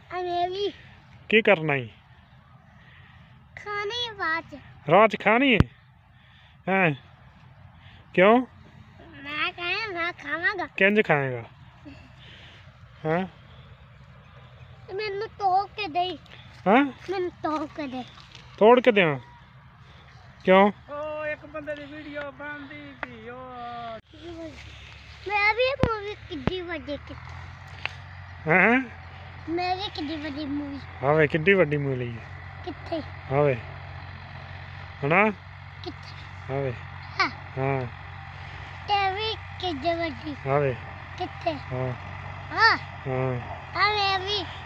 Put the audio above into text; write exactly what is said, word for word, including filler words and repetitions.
मैं भी की करना ही खाने बाद रात खानी है हैं क्यों मैं कहे मैं खावांगा किंज खाएगा हैं मैंने तोड़ के दे हैं मैंने तोड़ के दे तोड़ के दें क्यों ओ एक बंदे दी वीडियो बनदी थी ओ मैं भी मूवी किड्डी बड़ी की हैं मैं भी किड्डी बड़ी मूवी आवे किड्डी वड्डी मूली है किथे आवे हना किथे आवे हाँ हाँ तेरी किड्डी बड़ी आवे किथे हाँ हाँ हाँ हाँ मैं भी